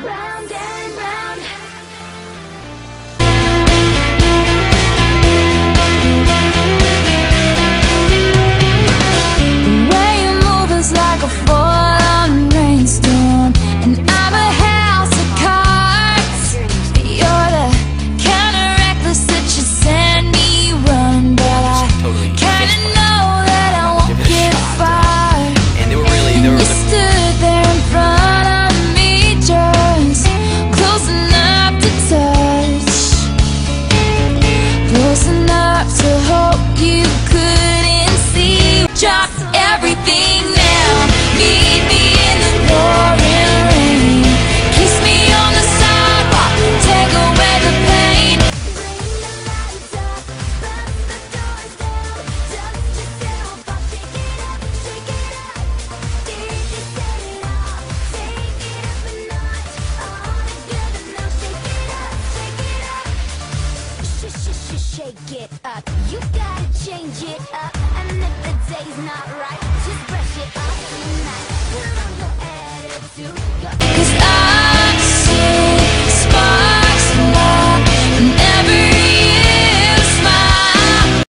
round and round. The way you move is like a full-on rainstorm, and I'm a house of cards. You're the kind of reckless that you send me run, but I kinda know that I won't get far. And they were really, they were. You stood there in front of me, just close enough to touch, close enough to hope you couldn't see. Drop everything now, meet me in the pouring rain, kiss me on the sidewalk, take away the pain. Shake it up, you gotta change it up. And if the day's